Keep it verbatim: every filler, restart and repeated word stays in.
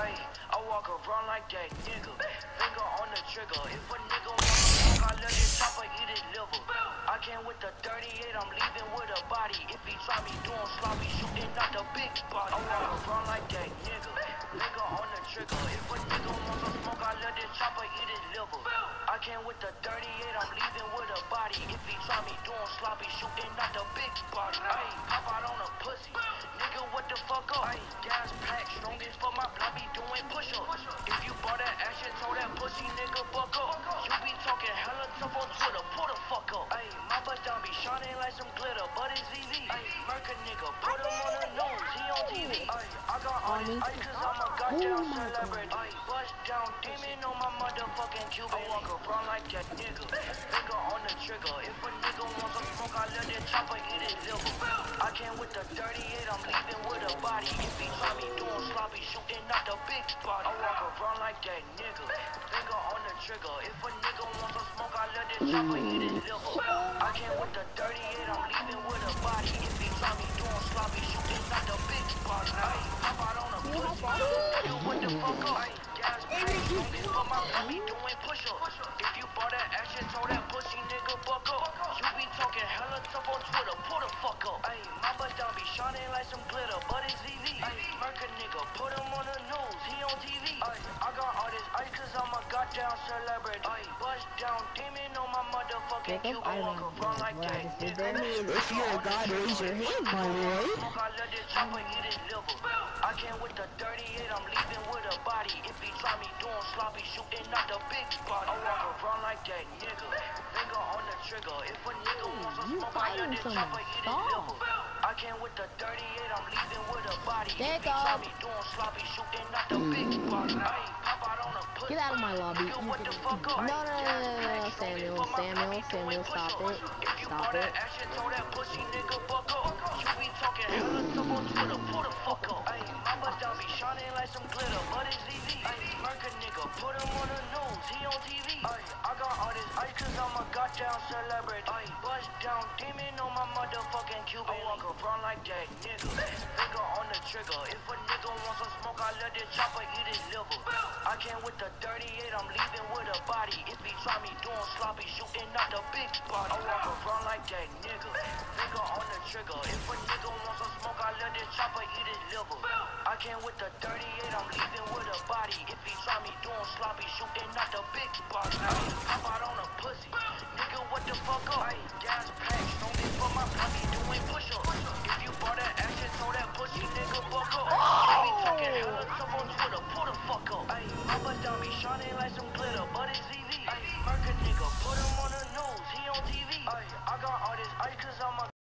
Ay, I walk around like that nigga. Finger on the trigger. If a nigga want to smoke, I let his chopper eat his liver. I came with the thirty-eight, I'm leaving with a body. If he try me doing sloppy shooting, not the big body. I walk around like that nigga. Finger on the trigger. If a nigga want to smoke, I let his chopper eat his liver. I came with the thirty-eight, I'm leaving with a body. If he try me doing sloppy shooting, not the big body. Ay, pop out on a pussy. Nigga, what the fuck up? Ay, gas pack, strongest for my blood, be doing push-ups. If you bought that action, told that pussy nigga buck up. You be talking hella tough on Twitter, pull the fuck up. Ay, my butt down be shining like some glitter, but it's easy. Ay, murk a nigga, put him on the nose, he on T V. Ay, I got all this ice cause I'm a goddamn celebrity. Ay, bust down, demon on my motherfucking Cuban. I walk around like that nigga, finger on the trigger. If a nigga wants some smoke, I let that chopper eat his liver. I came with the thirty-eight, I'm leaving with a body. If he try me doing sloppy shooting, not the big body. I walk around like that nigga, finger on the trigger. If a nigga wants some smoke, I let that chopper eat his liver. I came with the thirty-eight, I'm leaving with a body. If he try me doing sloppy shooting, not the big body. Ay, pop out on a pussy. You what the fuck up? Ay, gas pack, strongest for my blood, be doing push-ups. If you bought that action, told that pussy nigga buck up. You be talking hella tough on Twitter, pull the fuck up. Ay, my butt down be shining like some glitter, but it's easy. Ay, murk a nigga, put him on the nose, he on T V. Ay, I got all this ice cause I'm a goddamn celebrity. Ay, bust down, demon on my motherfucking Cuban. I walk around like that nigga. I mean, if you're a god, raise your hand, my boy. I let this chopper eat his liver. I came with the thirty-eight, I'm leaving with a body. If he try me doing sloppy shooting, not the big body. I walk around like that nigga, finger on the trigger. If a nigga wants some smoke, I let this chopper eat his liver. I came with the thirty-eight, I'm leaving with a body. If he try me doing sloppy shooting, not the big body. Ay, pop out on a pussy. Get out of my lobby. Nigga, what the fuck up? No, no, no, no, no, no, Samuel, Samuel, Samuel, stop it. If you Stop bought it. that action, told that pussy nigga buck up. You be talking hella tough on Twitter, pull the fuck up. Ay, my butt down be shining like some glitter, but it's easy. Ay, murk a nigga, put him on the nose, he on T V. Ay, I got all this ice cause I'm a goddamn celebrity. Ay, bust down, demon on my motherfucking Cuban. I walk around like that nigga, finger on the trigger. If a nigga wants some smoke, I let this chopper eat his liver. I came with the thirty-eight, I'm leaving with a body. If he try me doing sloppy shooting, not the big body. I walk around like that nigga, finger on the trigger. If a nigga wants some smoke, I let this chopper eat his liver. I came with the thirty-eight, I'm leaving with a body. If he try me doing sloppy shooting, not the big body. Ay, pop out on a pussy. Nigga, what the fuck up? Ay, gas pack, strongest for my blood, be doing push-ups. If you bought that action, told that pussy nigga buck up. You be talking hella tough on Twitter, pull the fuck up. Ay, my butt down be shining like some glitter, but it's easy. Ay, murk a nigga, put him on the nose, he on T V. Ay, I got all this ice cause I'm a